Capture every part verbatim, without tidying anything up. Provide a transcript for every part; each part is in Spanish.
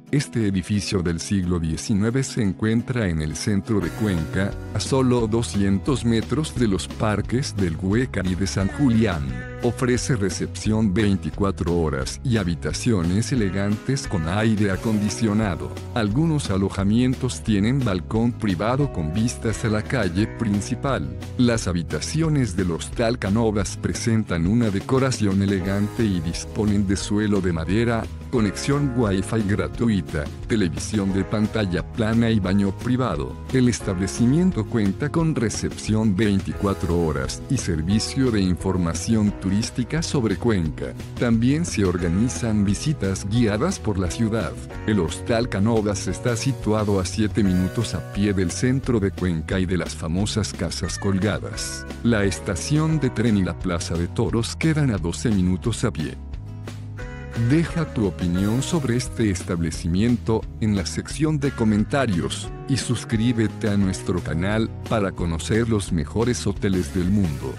Este edificio del siglo diecinueve se encuentra en el centro de Cuenca, a solo doscientos metros de los parques del Huécar y de San Julián. Ofrece recepción veinticuatro horas y habitaciones elegantes con aire acondicionado. Algunos alojamientos tienen balcón privado con vistas a la calle principal. Las habitaciones del Hostal Canovas presentan una decoración elegante y disponen de suelo de madera, conexión Wi-Fi gratuita, televisión de pantalla plana y baño privado. El establecimiento cuenta con recepción veinticuatro horas y servicio de información turística sobre Cuenca. También se organizan visitas guiadas por la ciudad. El Hostal Canovas está situado a siete minutos a pie del centro de Cuenca y de las famosas Casas Colgadas. La estación de tren y la Plaza de Toros quedan a doce minutos a pie. Deja tu opinión sobre este establecimiento en la sección de comentarios y suscríbete a nuestro canal para conocer los mejores hoteles del mundo.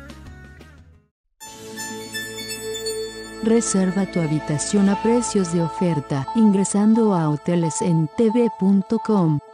Reserva tu habitación a precios de oferta ingresando a hoteles en t v punto com.